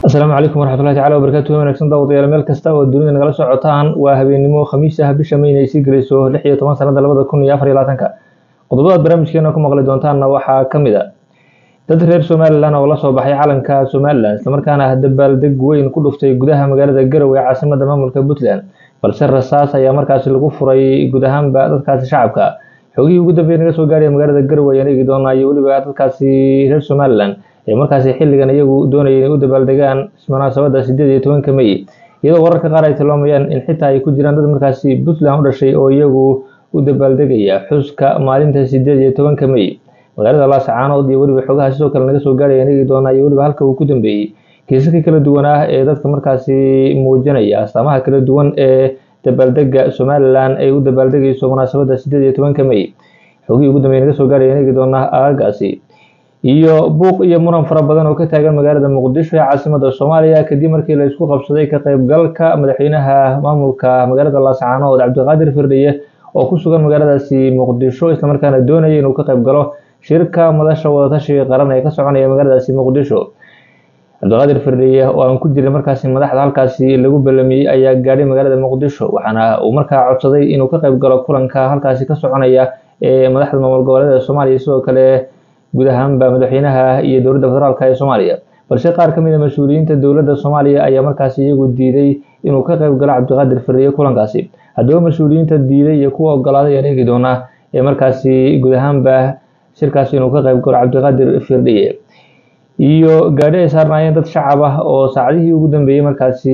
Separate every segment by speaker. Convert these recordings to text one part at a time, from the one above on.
Speaker 1: السلام عليكم ورحمة الله تعالى وبركاته. wanaagsan daawadayaal meel kasta oo dunida nagala socotaan waa habeenimo khamiis ah bisha May ay sii galayso 16 sanada 2024 qodobada barnaamijkeena ku maqli doontaan waxaa kamid ah dad reer Soomaaliland oo la soo baxay calanka Soomaaliland isla markaana dabaaldeg weyn ku dhuftay gudaha magaalada Garowe ee caasimadda maamulka Puntland balse rasaas ayaa markaas lagu furay gudahaan dadkaasi shacabka xogii ugu dambeeyay naga soo gaaray magaalada Garowe ayaan eegi doonaa iyo waliba dadkaasi reer Soomaaliland markaasi xilligan iyagu doonayeen inay u dabaaldegaan munaasabadda 18 May iyadoo wararka qaar ay tilmaamayaan in xitaa ay ku jiraan dad markaasi Puntland u dhashay oo iyagu u dabaaldegaya xuska maalinta 18 May magaalada Laascaanood iyo waliba xogaha sidoo kale naga soo gaaray inay doonaan iyo waliba halka uu ku dambeeyay kiisaska kala duwan ee dadka markaasi muujinaya astaamaha kala duwan ee dabaaldega Soomaaliland ay u dabaaldegayso munaasabadda 18 May xogii ugu dambeeyay naga soo gaaray inay doonaan aagaasi iyo buuq iyo muran fara badan oo ka taagan magaalada Muqdisho ee caasimadda Soomaaliya kadib markii la isku qabsaday ka qaybgalka madaxweynaha maamulka magaalada Laascaanood Cabdiqaadir Firdhiye oo ku sugan magaaladaasi Muqdisho isla markaana doonayay inuu ka qayb galo shirka madasha wadatashiga qaran ee ka soconaya magaaladaasi Muqdisho. Cabdiqaadir Firdhiye oo aan ku jirin markaasi madaxda halkaasi lagu ballamiyay ayaa gaadhay magaalada Muqdisho waxaana uu markaa codsaday inuu ka qayb galo kulanka halkaasi ka soconaya ee madaxda maamul goboleedyada Soomaaliya sidoo kale gudahaan madaxweynaha iyo dowladda federaalka ee Soomaaliya balse qaar kamid ah mas'uuliyiinta dowladda Soomaaliya ayaa markaas iyagu diiday inuu ka qayb galo Cabdiqaadir Firdhiye kulankaasi haddaba mas'uuliyiinta diiday iyo kuwa ogolaaday ay eegi doonaa ee markaasi gudahaan shirkaasi inuu ka qayb galo Cabdiqaadir Firdhiye iyo gaadhi ay saarnaayeen dad shacab ah oo saacadihii ugu dambeeyay markaasi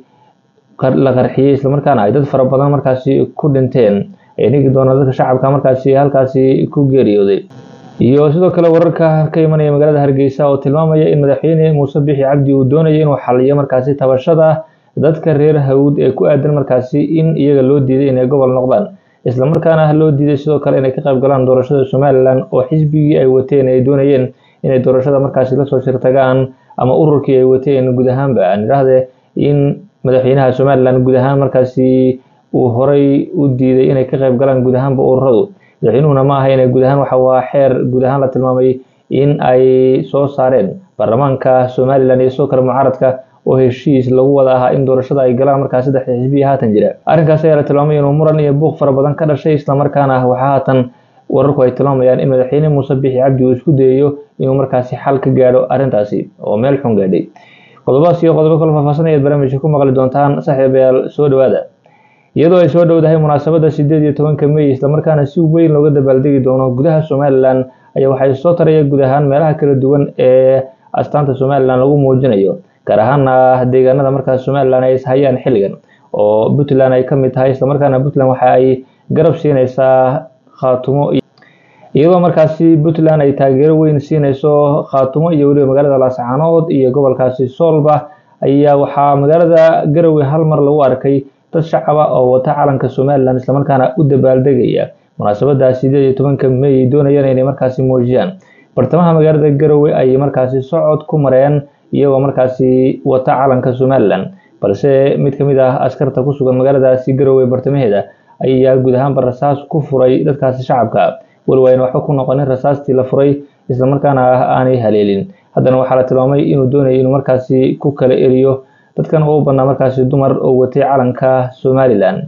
Speaker 1: la qarxiyay isla markaana ay dad fara badan markaasi ku dhinteen ay eegi doonaa dadka shacabka markaasi halkaasi ku geeriyooday iyo sidoo kale wararka ka imanaya magaalada Hargeysa oo tilmaamaya in madaxweyne Muuse Bixi Cabdi uu doonayo inuu xalliyo markaasi tabashada dadka reer Hawd ee ku aadan markaasi in iyaga loo diiday inay gobol noqdaan isla markaana loo diiday sidoo kale inay ka qayb galaan doorashada Soomaaliland oo xisbigii ay wateen ay doonayeen inay doorashada markaasi la soo shirtagaan ama ururkii ay wateen gudahaan aan yiraahdee in madaxweynaha Soomaaliland gudahaan markaasi uu horay u diiday inay ka qayb galaan gudahaan ururadu madaxweynuhuna ma aha inay gudahaan waxa waa xeer gudahaan la tilmaamay in ay soo saareen baarlamaanka Soomaaliland iyo sidoo kale mucaaradka oo heshiis lagu wada ahaa in doorashada ay galaan markaas saddex xisbi haatan jira arrinkaas ayaa la tilmaamay inuu muran iyo buuq fara badan ka dhashay isla markaana waxa haatan wararku ay tilmaamayaan in madaxweyne Muuse Bixi Cabdi uu isku dayayo inuu markaasi xal ka gaaro arrintaasi oo meel xun gaadhay qodobaas iyo qodobo kale faahfaahsan ayaad barnaamijka ku maqli doontaan saaxiibayaal soo dhawaada iyadoo ay soo dhowdahay munaasabadda 18 May isla markaana si weyn looga dabaaldegi doono gudaha Soomaaliland ayaa waxay soo taraya gudahaan meelaha kala duwan ee astaanta Soomaaliland lagu muujinayo gaar ahaan deegaanada markaas Soomaaliland ay hayaan xilligan oo Puntland ay kamid tahay isla markaana Puntland waxa ay garab siinaysaa Khaatumo iyadoo markaasi Puntland ay taageero weyn siinayso Khaatumo iyo waliba magaalada Laascaanood iyo gobolkaasi Soolba ayaa waxa magaalada Garowe hal mar lagu arkay dad shacab ah oo wata calanka Soomaaliland isla markaana u dabaaldegaya munaasabadda 18 May doonayeen inay markaasi muujiyaan bartamaha magaalada Garowe ay markaasi socod ku mareen iyagoo markaasi wata calanka Soomaaliland balse mid kamid ah askarta ku sugan magaaladaasi Garowe bartamaheeda ayaa gudahaan rasaas ku furay dadkaasi shacabka walwayna waxa ku noqonay rasaastii la furay isla markaana aanay haleelin haddana waxa la tilmaamay inuu doonayo inuu markaasi ku kala eriyo dadkan oo banaa markaasi dumar oo watay calanka Soomaaliland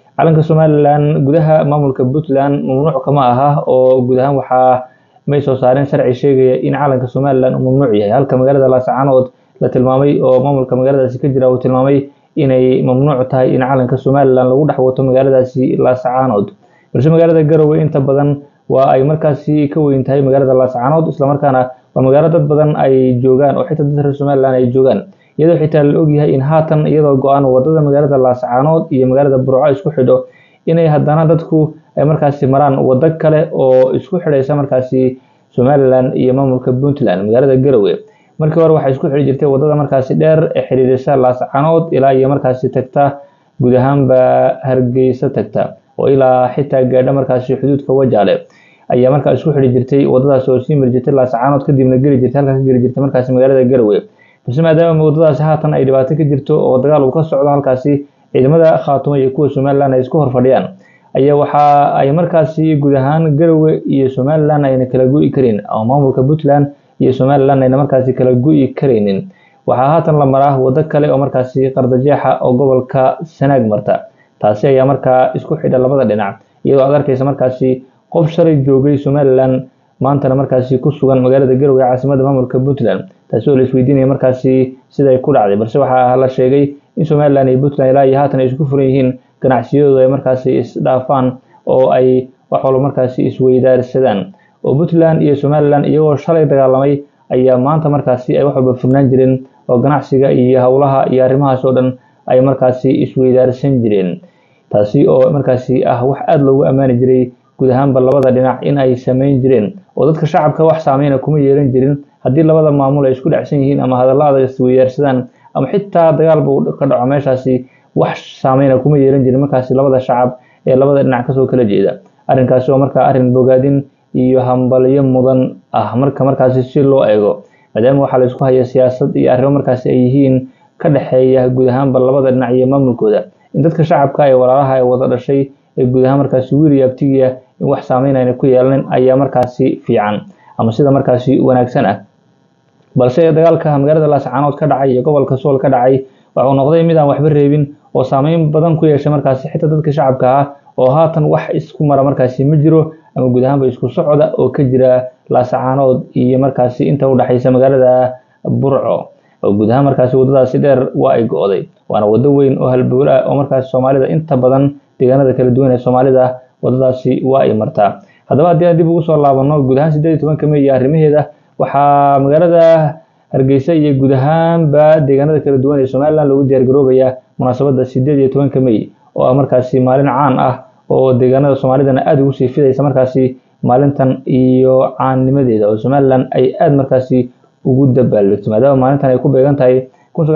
Speaker 1: gudaha maamulka Puntland mamnuuc kama aha oo gudahaan waxa may soo saareen sharci sheegaya in calanka Soomaaliland uu mamnuuc yahay halka magaalada Laascaanood la tilmaamay oo maamulka magaaladaasi ka jira uu tilmaamay inay mamnuuc tahay in calanka Soomaaliland lagu dhex wato magaaladaasi Laascaanood balse magaalada Garowe inta badan waa ay markaasi ka weyn tahay magaalada Laascaanood isla markaana waa magaalo dad badan ay joogaan oo xitaa dadka Soomaaliland ay joogaan iyadoo xitaa la og yahay in haatan iyadoo go'aan wadada magaalada Laascaanood iyo magaalada Burco isku xidho inay haddana dadku ay markaasi maraan wada kale oo isku xidhaysa markaasi Soomaaliland iyo maamulka Puntland magaalada Garowe markii hore waxay isku xidhi jirtay wadada markaasi dheer ee xiriirisa Laascaanood ilaa iyo markaasi tagta gudahaan Hargeysa tagta oo ilaa xitaa gaadha markaasi xuduudka Wajaale ayaa markaas isku xidhi jirtay wadadaas oo sii mar jirtay Laascaanood kadibna geli jirtay halkaas geli jirtay markaasi magaalada Garowe bas maadaama wadadaas haatan ay dhibaato ka jirto oo dagaal uu ka socdo halkaasi ciidamada Khaatumo iyo kuwa Soomaaliland ay isku horfadhiyaan ayaa waxa ay markaasi gudahaan Garowe iyo Soomaaliland ayna kala go'i kareen oo maamulka Puntland iyo Soomaaliland ayna markaasi kala go'i kareenin waxaa haatan la maraa wado kale oo markaasi qardajeexa oo gobolka Sanaag marta. taasi ayaa markaa isku xidha labada dhinac, iyadoo aad arkaysa markaasi qof shalay joogay Somaliland maantana markaasi ku sugan magaalada Garowe ee caasimadda maamulka Puntland, taasoo la isweydiinaya markaasi sida ay ku dhacday. balse waxaa la sheegay in Somaliland iyo Puntland ilaa iyo haatan ay isku furan yihiin ganacsiyadooda ay markaasi isdhaafaan oo ay wax walba markaasi isweydaarsadaan. oo Puntland iyo Somaliland iyagoo shalay dagaalamay ayaa maanta markaasi ay wax walba furnaan jireen oo ganacsiga iyo hawlaha iyo arrimahaas oo dhan ay markaasi isweydaarsan jireen. taasi oo markaasi wax aad loogu ammaani jiray guud ahaanba labada dhinac in ay sameyn jireen, oo dadka shacabka wax saameyn kuma yeelan jirin haddii labada maamul ay isku dhacsan yihiin ama hadallada isweydaarsadaan ama xitaa dagaal buu ka dhaco meeshaasi wax saameyn kuma yeelan jirin markaasi labada shacab ee labada dhinac kasoo kala jeeda. arrinkaasi oo markaa arrin bogaadin iyo hambalyo mudan marka markaasi si loo eego, maadaama waxaa la isku haya siyaasad iyo arrimo markaasi ay yihiin ka dhaxeeya guud ahaanba labada dhinac iyo maamulkooda. in dadka shacabka ee walaalaha ee wada dhashay ee guud ahaan markaasi wiil iyo abtigiya in wax saameynayna ku yeelanin ayaa markaasi fiican ama sida markaasi wanaagsan balse dagaalka magaalada Laascaanood ka dhacay iyo gobolka Sool ka dhacay wuxuu noqday mid aan waxba reebin oo saameyn badan ku yeeshay markaasi xitaa dadka shacabka oo haatan wax isku mara markaasi ma jiro ama guud ahaanba isku socda oo ka jira Laascaanood iyo markaasi inta u dhaxaysa magaalada Burco. oo guud ahaan markaasi wadadaasi dheer waa ay go'day, waana wado weyn oo halbowle oo markaasi Soomaalida inta badan deegaanada kala duwan ee Soomaalida wadadaasi waa ay martaa. haddaba haddii aan dib ugu soo laabano guud ahaan 18 May iyo arrimaheeda, waxaa magaalada Hargeysa iyo guud ahaanba deegaanada kala duwan ee Somaliland lagu diyaar garoobaya munaasabadda 18 May oo markaasi maalin caan oo deegaanada Soomaalidana aad ugu sii fidaysa markaasi maalintan iyo caannimadeeda oo Somaliland ay aad markaasi ugu dabaaldegto, maadaama maalintan ay ku beegan tahay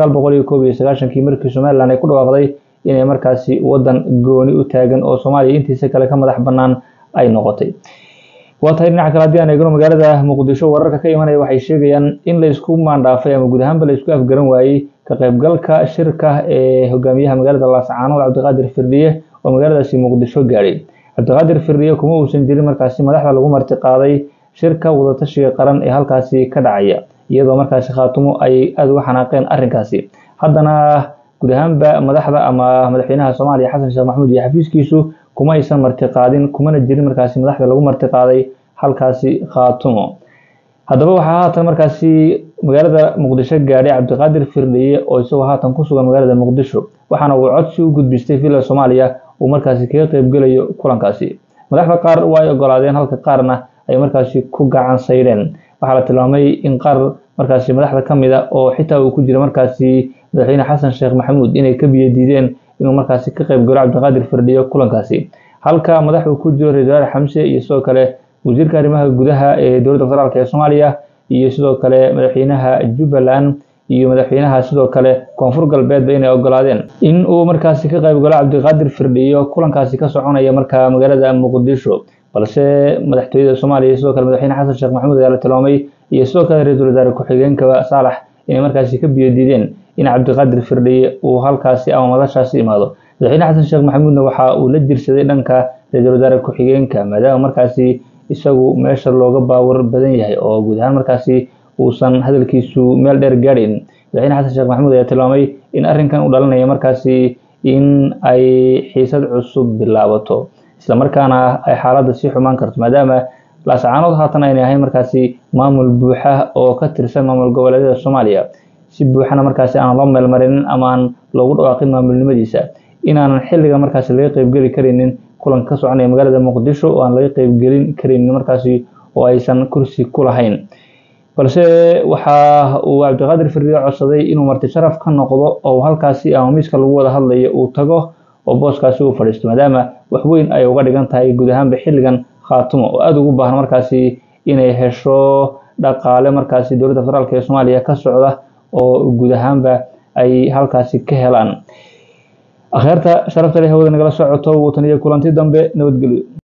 Speaker 1: 1991 markii Somaliland ay ku dhawaaqday inay markaasi wadan gooni u taagan oo Soomaaliya intiisa kale ka madax bannaan ay noqotay. waa tahay dhinaca kale haddii aan eegno magaalada Muqdisho, wararka ka imanaya waxay sheegayaan in la isku maandhaafay ama guud ahaanba la isku afgaran waayey ka qaybgalka shirka ee hogaamiyaha magaalada Laascaanood Cabdiqaadir Firdhiye oo magaaladaasi Muqdisho gaaray. Cabdiqaadir Firdhiye kuma uusan jirin markaasi madaxda lagu marti qaaday shirka wadatashiga qaran ee halkaasi ka dhacaya, iyadoo markaasi Khaatumo ay aad uga xanaaqeen arrinkaasi. haddana guud ahaanba madaxda ama madaxweynaha Soomaaliya Xasan Sheekh Maxamuud iyo xafiiskiisu kuma aysan marti qaadin, kumana jirin markaasi madaxda lagu marti qaaday halkaasi Khaatumo. haddaba waxaa haatan markaasi magaalada Muqdisho gaaray Cabdiqaadir Firdhiye oo isagoo haatan ku sugan magaalada Muqdisho, waxaana uu codsi u gudbistay Villa Soomaaliya uu markaasi kaga qaybgalayo kulankaasi. madaxda qaar waa ay ogolaadeen halka qaarna ay markaasi ku gacan sayreen. waxaa la tilmaamay in qaar markaasi madaxda ka mid oo xitaa uu ku jira markaasi madaxweyne Xasan Sheekh Maxamuud inay ka biyo diideen inuu markaasi ka qaybgalo Cabdiqaadir Firdhiye kulankaasi, halka madaxdu ku jiro Ra'iisul Xamse iyo sidoo kale wasiirka arrimaha gudaha ee dowladda federaalka ee Soomaaliya iyo sidoo kale madaxweynaha Jubbaland iyo madaxweynaha sidoo kale Koonfur Galbeed inay ogolaadeen in uu markaasi ka qaybgalo Cabdiqaadir Firdhiye kulankaasi ka soconaya markaa magaalada Muqdisho. balse madaxtooyada Soomaaliya sidoo kale madaxweyne Xasan Sheekh Maxamuud ayaa la tilmaamay iyo sidoo kale Ra'iisul Wasaare ku-xigeenka Saalax inay markaasi ka biyo diideen in Cabdiqaadir Firdhiye uu halkaasi ama madashaasi imaado. madaxweyne Xasan Sheekh Maxamuudna waxa uu la jirsaday dhanka Ra'iisul Wasaare ku-xigeenka, maadaama markaasi isagu meesha looga baawar badan yahay oo guud ahaan markaasi uusan hadalkiisu meel dheer gaadhin. madaxweyne Xasan Sheekh Maxamuud ayaa tilmaamay in arrinkan uu dhalinaya markaasi in ay xiisad cusub bilaabato, isla markaana ay xaaladda sii xumaan karto, maadaama Laascaanood haatan ay ahayn markaasi maamul buuxa oo ka tirsan maamul goboleedyada Soomaaliya, si buuxana markaasi aan loo meel marinin ama aan loogu dhawaaqin maamulnimadiisa, inaanan xilliga markaasi laga qaybgeli karinin kulan ka soconaya magaalada Muqdisho oo aan laga qaybgelin karin markaasi oo aysan kursi ku lahayn. balse waxa uu Cabdiqaadir Firdhiye codsaday inuu marti sharaf ka noqdo oo halkaasi ama miiska lagu wada hadlayo uu tago oo booskaasi uu fadhiisto, maadaama wax weyn ay uga dhigan tahay guud ahaanba xilligan Khaatumo oo aad ugu baahan markaasi inay hesho dhaqaale markaasi dowladda federaalka ee Soomaaliya ka socda oo guud ahaanba ay halkaasi ka helaan. akhiirta sharafta leh hawada nagala socoto watan iyo kulanti dambe, nabadgelyo.